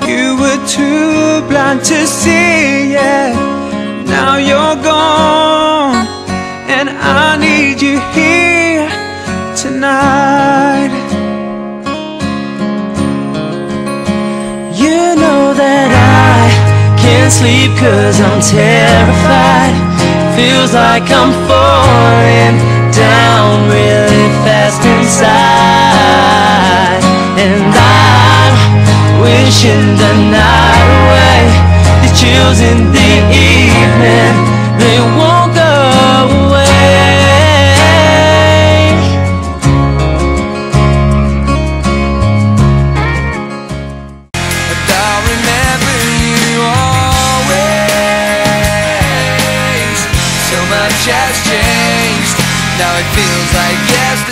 You were too blind to see it. Now you're gone, and I need you here tonight. You know that I can't sleep 'cause I'm terrified. Feels like I'm falling down really fast inside. And I'm wishing the night away. The chills in the evening, they won't go away. And I'll remember you always. So much has changed, now it feels like yesterday.